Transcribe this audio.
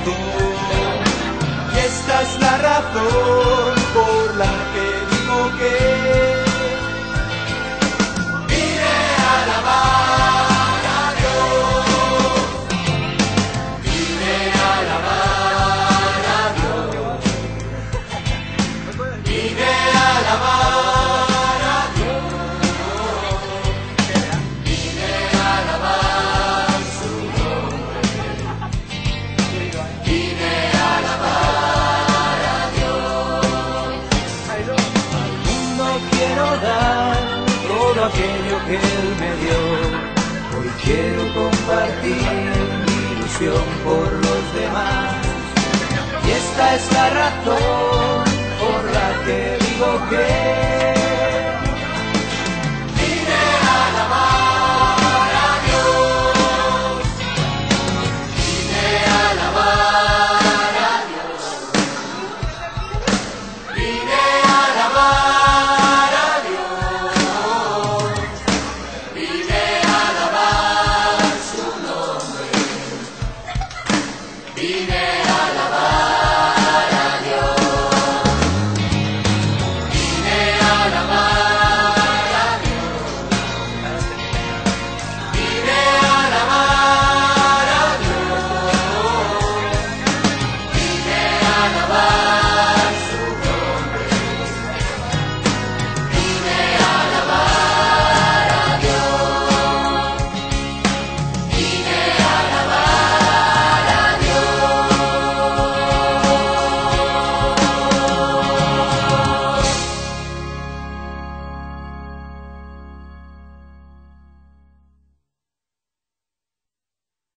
razón. Y esta es la razón por la que digo que vine a alabar a Dios. Vine a alabar a Dios. Vine a alabar a Dios. Vine a alabar su nombre. Vine a alabar a Dios. Al mundo quiero dar todo aquello que Él me dio. Hoy quiero compartir mi ilusión por los demás. Y esta es la razón por la que digo que vine a alabar a Dios. Vine a alabar a Dios. Vine a alabar a Dios. Vine a alabar su nombre. Vine